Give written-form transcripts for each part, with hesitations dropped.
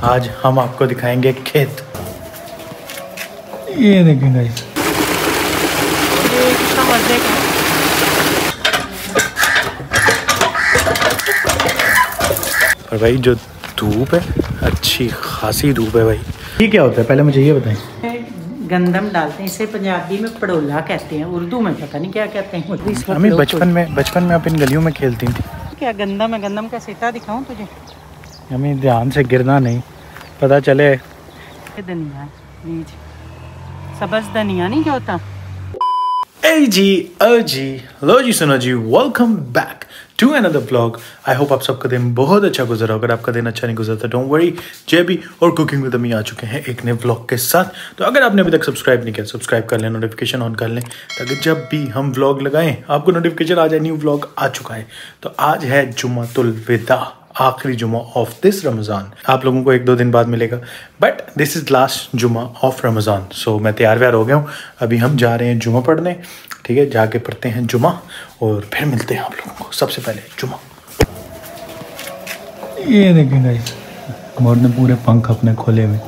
आज हम आपको दिखाएंगे खेत। ये देखें गाइस, ये कितना मजे का। और भाई जो धूप है, अच्छी खासी धूप है भाई। ये क्या होता है पहले मुझे ये बताएं। गंदम डालते हैं, इसे पंजाबी में पड़ोला कहते हैं, उर्दू में पता नहीं क्या कहते हैं। हमें बचपन में आप इन गलियों में खेलती थी। क्या गंदम है, गंदम का सीता दिखाऊं तुझे? हमें ध्यान से गिरना नहीं, पता चले। धनिया बीज, सब्ज़ धनिया नहीं क्या होता। ए जी लो जी, सुनो जी, welcome back to another vlog. I hope आप सबका दिन बहुत अच्छा गुजरा। अगर आपका दिन अच्छा नहीं गुजरता डोंट वरी, जेबी और कुकिंग विद अम्मी आ चुके हैं एक नए व्लॉग के साथ। तो अगर आपने अभी तक सब्सक्राइब नहीं किया, सब्सक्राइब कर लें, नोटिफिकेशन ऑन कर लें, ताकि जब भी हम व्लॉग लगाएं आपको नोटिफिकेशन आ जाए, न्यू व्लॉग आ चुका है। तो आज है जुमातुल विदा, आखिरी जुमा ऑफ दिस रमज़ान। आप लोगों को 1-2 दिन बाद मिलेगा, but this is last Juma of Ramzan. So मैं तैयार व्यार हो गया हूँ। अभी हम जा रहे हैं जुमा पढ़ने, ठीक है, जाके पढ़ते हैं जुमा और फिर मिलते हैं आप लोगों को। सबसे पहले जुमा। ये देखें गाइस, मोर ने पूरे पंख अपने खोले हुए।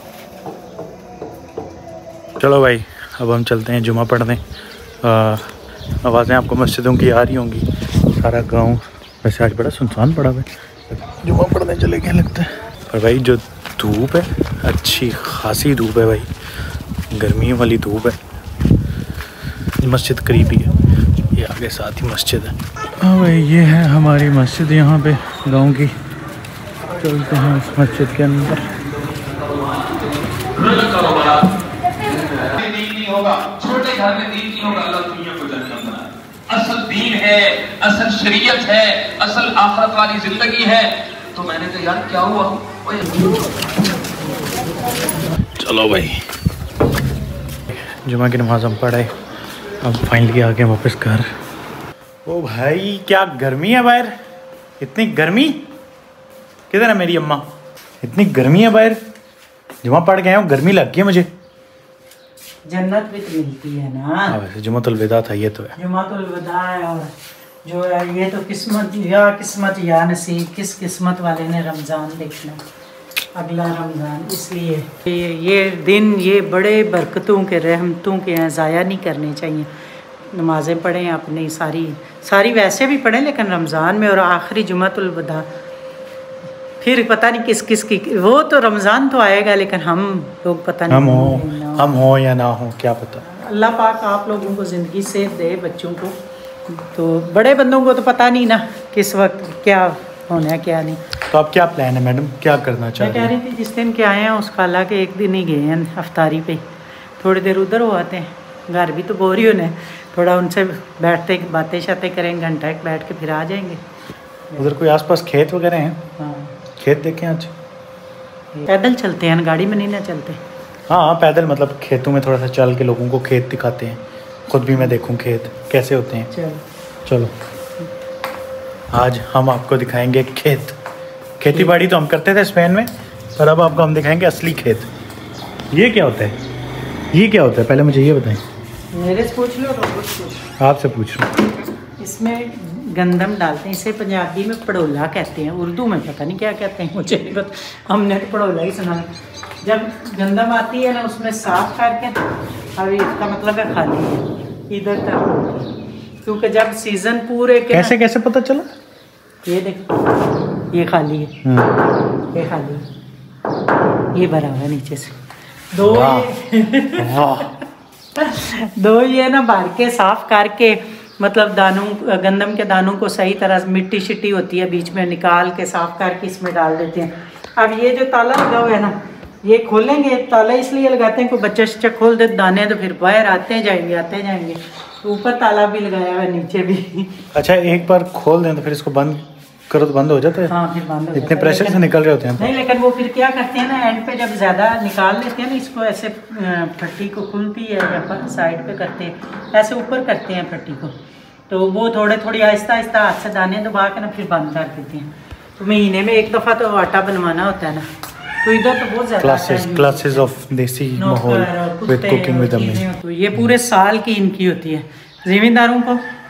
चलो भाई, अब हम चलते हैं जुमा पढ़ने। आवाज़ें आपको मस्जिदों की आ रही होंगी। सारा गांव वैसे आज बड़ा सुनसान पड़ा हुआ है, जुमा पढ़ने चले गए लगता है। और भाई जो धूप है, अच्छी खासी धूप है भाई, गर्मी वाली धूप है। मस्जिद करीब ही है, ये आगे साथ ही मस्जिद है। हाँ भाई, ये है हमारी मस्जिद यहाँ पे गांव की। चलते हैं इस मस्जिद के अंदर। छोटे घर में दीन नहीं होगा, अल्लाह दुनिया को जन्नत बनाए। असल दीन है, असल शरीयत है, असल आखिरत वाली जिंदगी है। तो मैंने कहा यार क्या हुआ। चलो भाई, जुमा की नमाज हम पढ़े, अब फाइनली आ गए वापस घर। ओ भाई क्या गर्मी है बाहर, इतनी गर्मी। किधर है मेरी अम्मा? इतनी गर्मी है बाहर, जुमा पढ़ गए हूँ, गर्मी लग गई है मुझे। जन्नत भी तो मिलती है ना। वैसे जुमातुल विदा था, ये तो है जुमातुल विदा है। और जो है ये तो किस्मत या नसीब, किस किस्मत वाले ने रमज़ान देखना, अगला रमज़ान। इसलिए ये दिन ये बड़े बरकतों के, रहमतों के हैं, ज़ाया नहीं करने चाहिए। नमाज़ें पढ़ें अपनी सारी वैसे भी पढ़ें, लेकिन रमज़ान में और आखिरी जुमातुल विदा। फिर पता नहीं किस किस की, वो तो रमज़ान तो आएगा, लेकिन हम लोग पता नहीं हम हो या ना हो, क्या पता। अल्लाह पाक आप लोगों को ज़िंदगी से दे, बच्चों को। तो बड़े बंदों को तो पता नहीं ना किस वक्त क्या होना है क्या नहीं। तो अब क्या प्लान है मैडम, क्या करना चाह मैं कह रही थी जिस दिन के आए हैं उस खाला के एक दिन ही गए हैं अफ्तारी पे, थोड़ी देर उधर हो आते हैं। घर भी तो बोर ही होना है, थोड़ा उनसे बैठते बातें शातें करेंगे, घंटा एक बैठ के फिर आ जाएंगे। उधर कोई आसपास खेत वगैरह हैं? हाँ, खेत देखें आज। पैदल चलते हैं, गाड़ी में नहीं ना चलते। हाँ पैदल, मतलब खेतों में थोड़ा सा चल के लोगों को खेत दिखाते हैं, खुद भी मैं देखूं खेत कैसे होते हैं। चलो आज हम आपको दिखाएंगे खेत। खेती बाड़ी तो हम करते थे स्पेन में, पर अब आपको हम दिखाएंगे असली खेत। ये क्या होता है, ये क्या होता है पहले मुझे ये बताएं। मेरे से पूछ लो, तो आपसे पूछ रहा हूँ। इसमें गंदम डालते हैं, इसे पंजाबी में पड़ोला कहते हैं, उर्दू में पता नहीं क्या कहते हैं, मुझे नहीं पता, हमने तो पड़ोला ही सुना। जब गंदम आती है ना, उसमें साफ करके, अभी इसका मतलब है खाली है इधर तक, क्योंकि जब सीजन पूरे के कैसे कैसे पता चला? ये देखो, ये खाली है, ये खाली है, ये भरा हुआ है नीचे से। दो ये ना भर के साफ करके, मतलब दानों, गंदम के दानों को सही तरह, मिट्टी शिट्टी होती है बीच में, निकाल के साफ करके इसमें डाल देते हैं। अब ये जो ताला लगा हुआ है ना, ये खोलेंगे, ताला इसलिए लगाते हैं कोई बच्चा शच्चा खोल दे दाने तो फिर बाहर आते जाएंगे। ऊपर ताला भी लगाया हुआ है, नीचे भी। अच्छा, एक बार खोल दें तो फिर इसको बंद करो तो बंद हो जाता है? हाँ, फिर बंद हो इतने प्रेशर से निकल रहे होते हैं। नहीं, लेकिन वो फिर क्या करते हैं ना, एंड पे जब ज़्यादा निकाल लेते हैं ना, इसको ऐसे फट्टी को खुलती है या साइड पे करते हैं, ऐसे ऊपर करते हैं फट्टी को, तो वो थोड़ी आहिस्ता आहिस्ता हाथ से दाने दबा के ना फिर बंद कर देते हैं। तो महीने में एक दफ़ा तो आटा बनवाना होता है ना, तो इधर तो बहुत ज़्यादा क्लासेस ऑफ देसी माहौल विद कुकिंग विद अम्मी। तो ये पूरे साल की इनकी होती है। ज़मींदार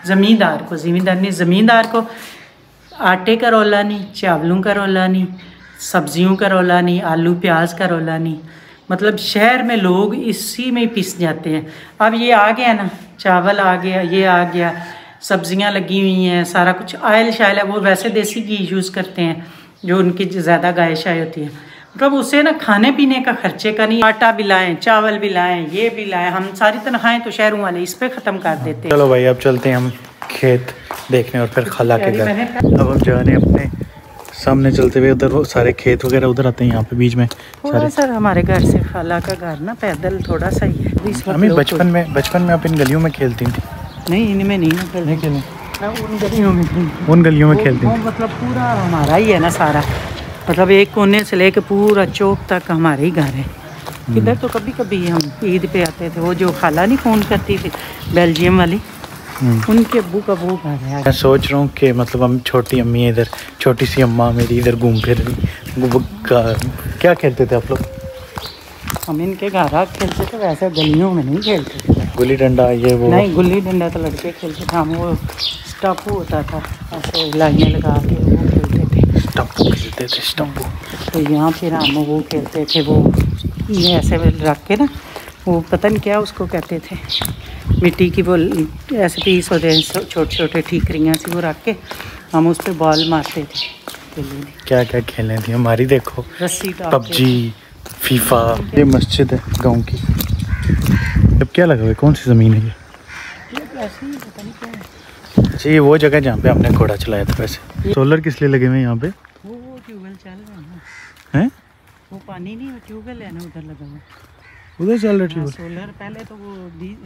को आटे का रोला नहीं, चावलों का रोला नहीं, सब्जियों का रौला नहीं, आलू प्याज का रौला नहीं। मतलब शहर में लोग इसी में ही पिस जाते हैं। अब ये आ गया ना, चावल आ गया, ये आ गया, सब्जियां लगी हुई हैं, सारा कुछ आयल शायल है। वो वैसे देसी घी यूज़ करते हैं जो उनकी ज़्यादा गाय शाय होती है। मतलब उससे ना खाने पीने का खर्चे का नहीं, आटा भी लाएँ, चावल भी लाएँ, ये भी लाएँ, हम सारी तनख्वाहें तो शहरों वाले इस पर ख़त्म कर देते हैं। चलो भाई अब चलते हैं हम खेत देखने और फिर खाला के घर। अब हम जा रहे हैं अपने सामने चलते हुए, उधर वो सारे खेत वगैरह उधर आते हैं, यहाँ पे बीच में थोड़ा सर हमारे घर से खाला का घर ना पैदल थोड़ा सा ही है। हमें बचपन में आप इन गलियों में खेलती थी? नहीं, इनमें नहीं खेले, उन गलियों में खेलती हूँ। मतलब पूरा हमारा ही है ना सारा, मतलब एक कोने से लेके पूरा चौक तक हमारे ही घर है। इधर तो कभी कभी हम ईद पे आते थे। वो जो खाला नहीं फ़ोन करती थी बेल्जियम वाली, उनके अब्बू का वो घर है। मैं सोच रहा हूँ कि मतलब हम छोटी अम्मी इधर, छोटी सी अम्मा मेरी इधर घूम फिर रही। क्या खेलते थे आप लोग? हम इनके घर आ खेलते थे, वैसे गलियों में नहीं खेलते थे। गुल्ली डंडा ये वो? नहीं, गुल्ली डंडा तो लड़के खेलते थे, हम वो स्टापू होता था, ऐसे लाइनें लगा के वो खेलते थे। स्टापू तो यहाँ फिर हम वो खेलते थे, वो ऐसे रख के ना, वो पता नहीं क्या उसको कहते थे, मिट्टी की वो ऐसे पीस होते हैं छोटे छोटे ठीकरियाँ सी, वो रख के हम उस पर बॉल मारते थे। क्या क्या खेलें थी हमारी, देखो रस्सी, पबजी, फीफा। ये मस्जिद है गांव की। अब क्या लगा हुआ है, कौन सी ज़मीन है ये? ऐसे ही पता नहीं क्या है। अच्छा, ये वो जगह जहाँ पे हमने घोड़ा चलाया था। वैसे सोलर किस लिए लगे हुए हैं यहाँ पे? वो ट्यूबवेल चल रहा है, वो पानी नहीं, ट्यूबवेल है ना उधर लगा हुआ, उधर चल रहा ट्यूबवेल। सोलर पहले तो वो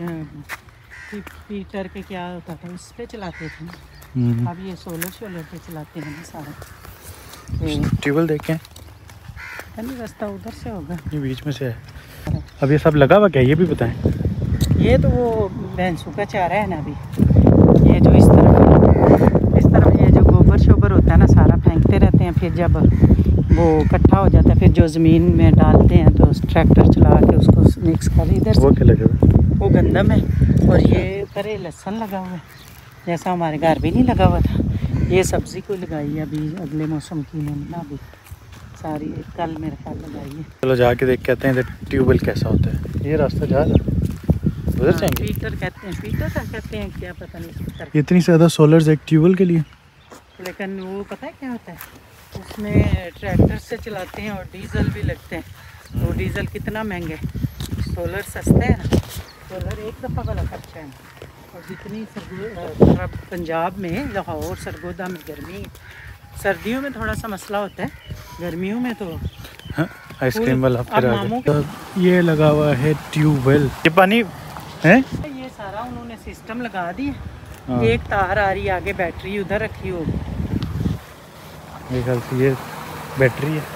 पीटर के क्या होता था उस पर चलाते थे, अब ये सोलर पे चलाते हैं ना सारा। ट्यूबवेल देखें, रास्ता उधर से होगा, ये बीच में से है। अब ये सब लगा हुआ क्या, ये भी बताएं? ये तो वो भैंसों का चारा है ना अभी। ये जो इस तरफ ये जो गोबर शोबर होता है ना सारा फेंकते रहते हैं, फिर जब वो इकट्ठा हो जाता है फिर जो ज़मीन में डालते हैं तो ट्रैक्टर चला के उसको मिक्स कर। इधर वो क्या लगा हुआ? वो गंदम है, और ये करे लहसुन लगा हुआ है, जैसा हमारे घर भी नहीं लगा हुआ था। ये सब्ज़ी को लगाई है अभी, अगले मौसम की ना, अभी सारी कल मेरे ख्याल लगाई है। चलो जाके देख के आते हैं इधर ट्यूबवेल कैसा होता है। ये रास्ता जा रहा है उधर से, पीटर कहते हैं क्या पता नहीं। इतनी ज़्यादा सोलर्स एक ट्यूबवेल के लिए, लेकिन वो पता है क्या होता है, उसमें ट्रैक्टर से चलाते हैं और डीजल भी लगते हैं। तो डीजल कितना महंगा है, सोलर सस्ता है ना। सोलर एक दफ़ा वाला खर्चा है, और जितनी पंजाब में लाहौर सरगोदा में गर्मी, सर्दियों में थोड़ा सा मसला होता है, गर्मियों में तो आइसक्रीम वाला फिर आ गया। ये लगा हुआ है ट्यूबवेल, ये पानी है, ये सारा उन्होंने सिस्टम लगा दिया। एक तार आ रही है आगे, बैटरी उधर रखी होगी मेरे ख्याल से, ये बैटरी है।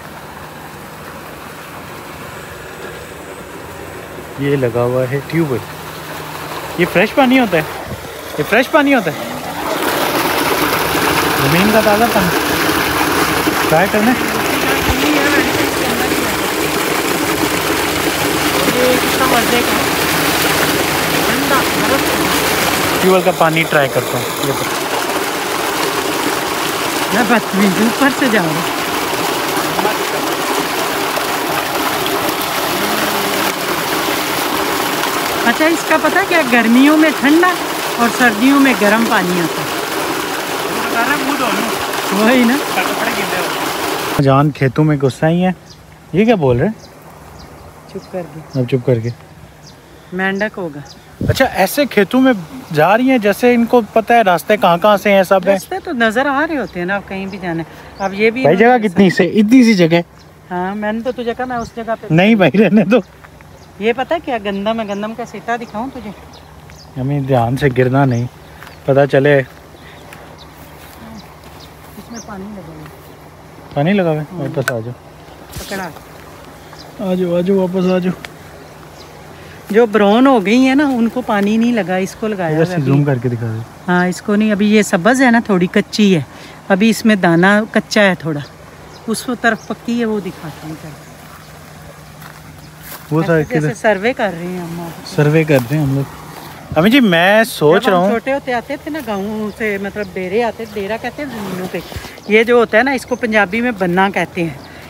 ये लगा हुआ है ट्यूबवेल। ये फ्रेश पानी होता है, ये फ्रेश पानी होता है, ज़मीन का ताज़ा पानी। ट्राई करने ट्यूबवेल का पानी ट्राई करता हूँ। ये ऊपर से जा रहा। अच्छा, इसका पता क्या, गर्मियों में ठंडा और सर्दियों में गर्म पानी आता है, वही ना। जान खेतों में गुस्सा ही है, ये क्या बोल रहे हैं? चुप कर दे, अब चुप करके। मेंढक होगा। अच्छा, ऐसे खेतों में जा रही हैं जैसे इनको पता है रास्ते कहाँ से हैं सब। रास्ते तो नजर आ रहे होते हैं ना, कहीं भी जाना है। अब ये भी भाई जगह कितनी से, इतनी सी जगह। हाँ, मैंने तो तुझे कहा मैं उस जगह पे नहीं भाई, रहने दो। ये पता है क्या, गंदम है, गंदम का सीटा दिखाऊं तुझे? हमें ध्यान से गिरना नहीं, पता चले। इसमें पानी लगा हुआ, पानी लगा हुआ है, वापस आ जाओ, पकड़ा, आ जाओ वापस आ जाओ। जो ब्राउन हो गई है ना उनको पानी नहीं लगा, इसको लगाया हुआ है। जूम करके दिखा दे। हाँ, इसको नहीं, अभी ये सब्ज़ है ना, थोड़ी कच्ची है, अभी इसमें दाना कच्चा है थोड़ा, उस तरफ पक्की है, वो दिखाता हूँ। वो जैसे सर्वे कर रहे हैं हम, सर्वे कर रहे हैं हम लोग। अम्मी जी मैं सोच रहा हूँ, छोटे होते आते थे ना गाँव से, मतलब डेरे आते, डेरा कहते हैं ज़मीनों पे। ये जो होता है ना, इसको पंजाबी में बन्ना कहते हैं।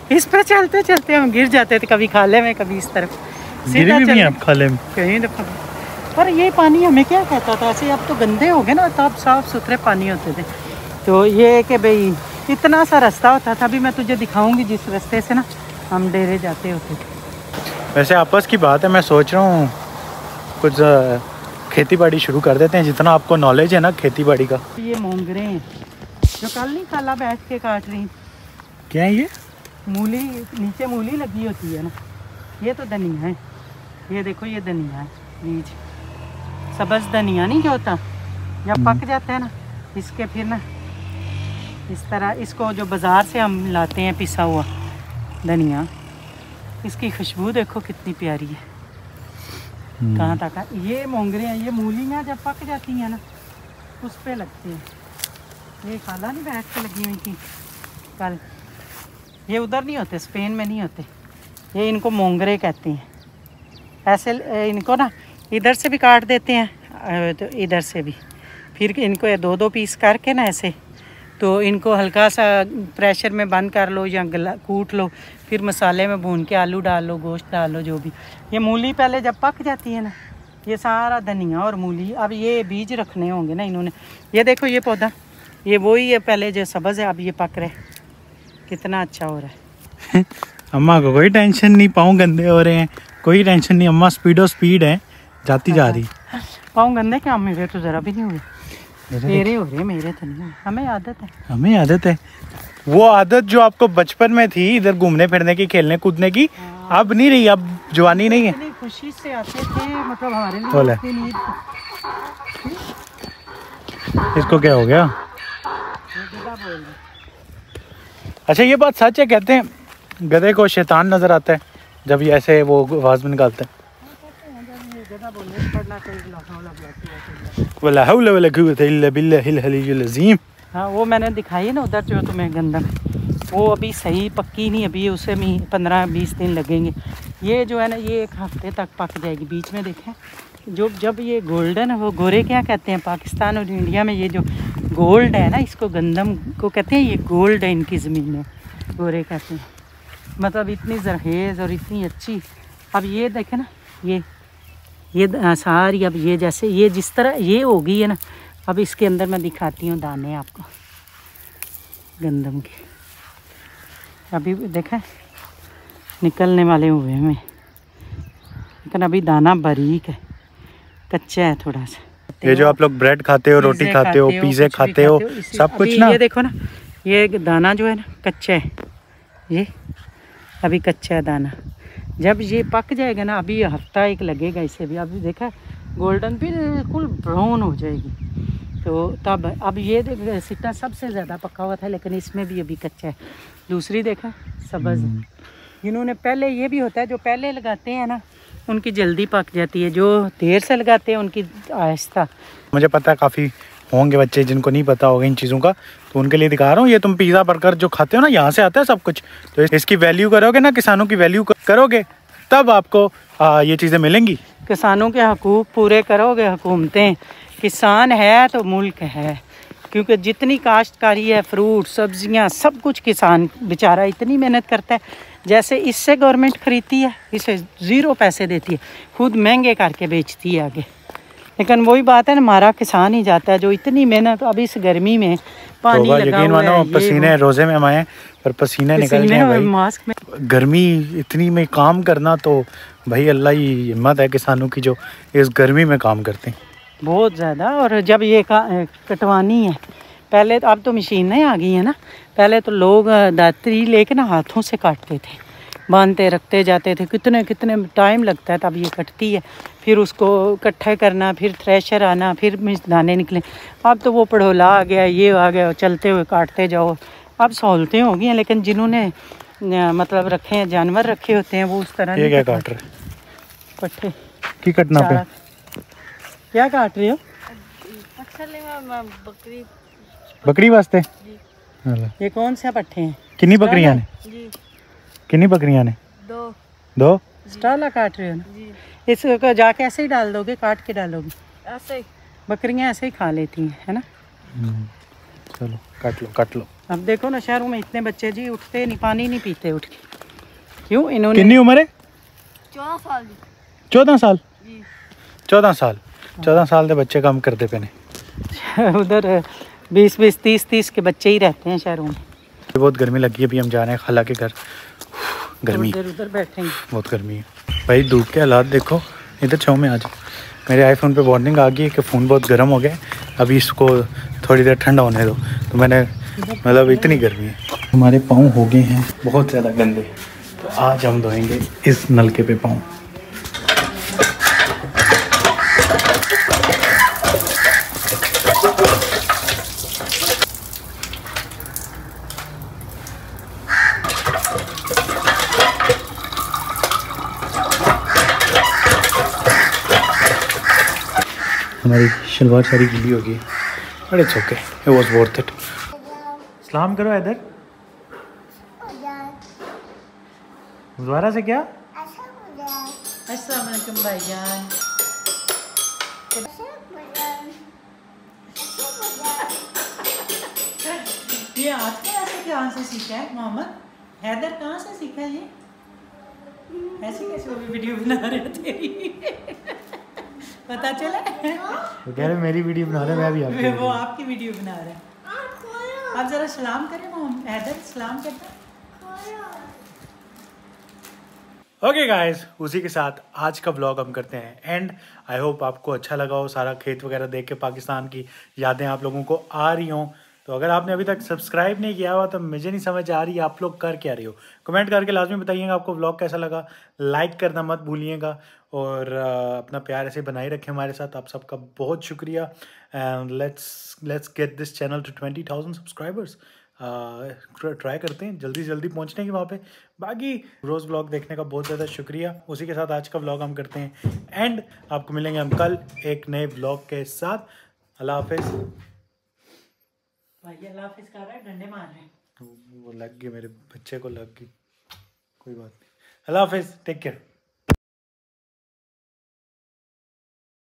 इस पे चलते चलते हम गिर जाते थे, कभी खाले में कभी इस तरफ। गिरे भी आप खाले में कहीं दफा। पर ये पानी हमें क्या कहता था ऐसे, अब तो गंदे हो गए ना, तब साफ सुथरे पानी होते थे। तो ये कि भाई इतना सा रास्ता होता था। अभी मैं तुझे दिखाऊंगी जिस रास्ते से ना हम डेरे जाते होते थे। वैसे आपस की बात है, मैं सोच रहा हूँ कुछ खेती बाड़ी शुरू कर देते हैं, जितना आपको नॉलेज है ना खेती बाड़ी का। ये मोंगरे हैं जो कल नहीं खाला बैठ के काट रही। क्या है ये? मूली, नीचे मूली लगी होती है ना, ये तो धनिया है। ये देखो ये धनिया है, बीज सब्ज़ धनिया नहीं जो होता, जब पक जाता है ना इसके फिर ना इस तरह इसको जो बाज़ार से हम लाते हैं पिसा हुआ धनिया, इसकी खुशबू देखो कितनी प्यारी है। कहाँ तक ये मोंगरे हैं, ये मूलियाँ जब पक जाती हैं ना उस पे लगते हैं। ये खाला नहीं बैठ के लगी हुई थी कल, ये उधर नहीं होते, स्पेन में नहीं होते, ये इनको मोंगरे कहते हैं। ऐसे इनको ना इधर से भी काट देते हैं तो इधर से भी, फिर इनको 2-2 पीस करके ना ऐसे, तो इनको हल्का सा प्रेशर में बंद कर लो या कूट लो, फिर मसाले में भून के आलू डाल लो, गोश्त डाल लो, जो भी। ये मूली पहले जब पक जाती है ना, ये सारा धनिया और मूली, अब ये बीज रखने होंगे ना इन्होंने। ये देखो ये पौधा, ये वही है पहले जो सब्ज़ है, अब ये पक रहे, कितना अच्छा हो रहा है। अम्मा को कोई टेंशन नहीं, पाँव गंदे हो रहे हैं, कोई टेंशन नहीं, अम्मा स्पीड है, जाती जा रही। पाँव गंदे क्या, मेरे तो ज़रा भी नहीं हुए, मेरे हो रहे, मेरे तो नहीं। हमें आदत है, हमें आदत है। वो आदत जो आपको बचपन में थी इधर घूमने फिरने की, खेलने कूदने की, अब नहीं रही, अब जवानी नहीं है। खुशी से आते थे, मतलब हमारे बोले लिए। इसको क्या हो गया? अच्छा ये बात सच है, कहते हैं गधे को शैतान नजर आता है जब ये ऐसे वो आवाज में निकालते हैं। हाँ वो मैंने दिखाई ना उधर जो तुम्हें गंदम, वो अभी सही पक्की नहीं, अभी उसे में 15-20 दिन लगेंगे। ये जो है ना ये 1 हफ्ते तक पक जाएगी। बीच में देखें जो जब ये गोल्डन है, वो गोरे क्या कहते हैं पाकिस्तान और इंडिया में, ये जो गोल्ड है ना इसको गंदम को कहते हैं, ये गोल्ड है इनकी ज़मीन में, गोरे कहते हैं। मतलब इतनी जरहेज़ और इतनी अच्छी। अब ये देखें ना ये सारी, अब ये जैसे ये जिस तरह ये हो गई है ना, अब इसके अंदर मैं दिखाती हूँ दाने आपको गंदम के। अभी देखें निकलने वाले हुए हैं, लेकिन अभी दाना बारीक है, कच्चा है थोड़ा सा। ये जो आप लोग ब्रेड खाते हो, रोटी खाते हो, पिज़्ज़े खाते हो, सब कुछ ना, ये देखो ना ये दाना जो है ना कच्चा है, ये अभी कच्चा है दाना। जब ये पक जाएगा ना, अभी हफ्ता 1 लगेगा इसे भी। अभी देखा गोल्डन बिल्कुल ब्राउन हो जाएगी, तो तब अब ये सिट्टा सबसे ज़्यादा पका हुआ था, लेकिन इसमें भी अभी कच्चा है। दूसरी देखा सब्ज़, जिन्होंने पहले, ये भी होता है जो पहले लगाते हैं ना उनकी जल्दी पक जाती है, जो देर से लगाते हैं उनकी आहिस्ता। मुझे पता है काफ़ी होंगे बच्चे जिनको नहीं पता होगा इन चीज़ों का, तो उनके लिए दिखा रहा हूँ। ये तुम पिज़्ज़ा बर्गर जो खाते हो ना, यहाँ से आता है सब कुछ। तो इसकी वैल्यू करोगे ना, किसानों की वैल्यू करोगे, तब आपको ये चीज़ें मिलेंगी। किसानों के हकूक़ पूरे करोगे, हुकूमतें, किसान है तो मुल्क है। क्योंकि जितनी काश्तकारी है, फ्रूट सब्जियां सब कुछ किसान बेचारा इतनी मेहनत करता है। जैसे इससे गवर्नमेंट खरीदती है, इसे 0 पैसे देती है, खुद महंगे करके बेचती है आगे। लेकिन वही बात है ना, हमारा किसान ही जाता है जो इतनी मेहनत। अब इस गर्मी में पानी लगा हुआ है, पसीने रोजे में हमारे पर पसीने निकल रहे हैं भाई, मास्क में। गर्मी इतनी में काम करना, तो भाई अल्लाह ही हिम्मत है किसानों की जो इस गर्मी में काम करते हैं बहुत ज़्यादा। और जब ये कटवानी है, पहले तो, अब तो मशीनें आ गई हैं ना, पहले तो लोग दातरी लेके ना हाथों से काटते थे, बांधते रखते जाते थे, कितने टाइम लगता है, तब ये कटती है, फिर उसको इकट्ठे करना, फिर थ्रेशर आना, फिर दाने निकले। अब तो वो पड़ोला आ गया, ये आ गया, चलते हुए काटते जाओ। अब सहूलतें हो गई हैं, लेकिन जिन्होंने मतलब रखे हैं, जानवर रखे होते हैं, वो उस तरह। ये क्या काट रहे? पट्टे की कटना पे क्या काट रहे हो? बकरी वास्ते। ये कौन से पट्टे हैं? कितनी बकरियां ने? कितनी बकरियां ने? 2 स्टाला काट रहे हो ना? इसको जाके ऐसे ही डाल दोगे, काट के डालोगे? ऐसे ही बकरियां ऐसे ही खा लेती हैं, है ना। चलो काट लो। अब देखो ना शहरों में इतने बच्चे जी उठते नहीं, पानी नहीं पीते उठ के। क्यों? इन्होंने कितनी उम्र है? 14 साल। 14 साल जी 14 साल 14 साल के बच्चे काम करते पे ने। उधर 20-20 30-30 के बच्चे ही रहते हैं शहरों में। बहुत गर्मी लगी है, अभी हम जा रहे हैं खाला के घर। गर्मी उधर बैठेंगे, बहुत गर्मी है भाई। धूप के हालात देखो। इधर छाँव में आज मेरे आईफोन पे वार्निंग आ गई है कि फ़ोन बहुत गर्म हो गया, अभी इसको थोड़ी देर ठंडा होने दो। तो मैंने मतलब इतनी गर्मी है। हमारे पाँव हो गए हैं बहुत ज़्यादा गंदे, तो आज हम धोएंगे इस नलके पे पाँव। हमारी शलवार सारी गीली हो गई, but it's okay, it was worth it. सलाम करो इधर दोबारा से। क्या? अस्सलाम वालेकुम भाईजान। ये आपके ऐसे कहाँ से सीखा है मोहम्मद? हैदर कहाँ से सीखा है ये? ऐसे कैसे वो भी वीडियो बना रहे थे? पता चला? वो कह रहे मेरी वीडियो बना रहे, मैं भी आपकी वो आपकी वीडियो बना रहे हैं। आप जरा सलाम करें मोहम्मद। हैदर सलाम करता। ओके गाइस, उसी के साथ आज का व्लॉग हम करते हैं एंड। आई होप आपको अच्छा लगा हो, सारा खेत वगैरह देख के पाकिस्तान की यादें आप लोगों को आ रही हों। तो अगर आपने अभी तक सब्सक्राइब नहीं किया हुआ तो मुझे नहीं समझ आ रही आप लोग कर क्या रही हो। कमेंट करके लाजमी बताइएगा आपको व्लॉग कैसा लगा। लाइक करना मत भूलिएगा और अपना प्यार ऐसे बनाए रखें हमारे साथ। आप सबका बहुत शुक्रिया and let's get this channel to 20,000 subscribers. Try करते हैं जल्दी से जल्दी पहुंचने की वहाँ पे। बाकी रोज़ व्लॉग देखने का बहुत ज़्यादा शुक्रिया। उसी के साथ आज का व्लॉग हम करते हैं एंड। आपको मिलेंगे हम कल एक नए व्लॉग के साथ। अल्लाह हाफिज़। भाई अल्लाह हाफिज़ कर रहा है, डंडे मार रहे हैं। वो लग गई, मेरे बच्चे को लग गई, कोई बात नहीं। अल्लाह हाफिज़, टेक केयर।